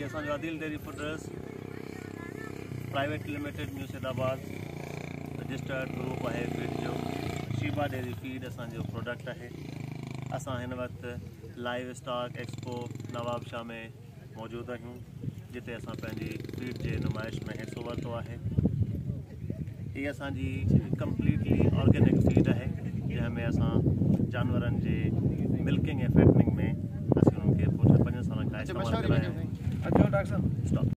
ये असांजो Adil dairy feeders private limited Murshidabad registered group है फीड जो शीबा डेयरी फीड असांजो प्रोडक्ट है। असां हिन वक्त लाइव स्टॉक एक्सपो नवाबशाह में मौजूद आहियूं जिते असां पंहिंजी फीड जे नुमाइश में हिस्सो वरितो है। ये असांजी कंप्लीटली ऑर्गेनिक फीड है जंहिंमें असां जानवरनि जे मिल्किंग ऐं फैटनिंग में असीं उन्हनि खे 5 सालनि खां इस्तेमालु कराया आहिनि। स्टॉप।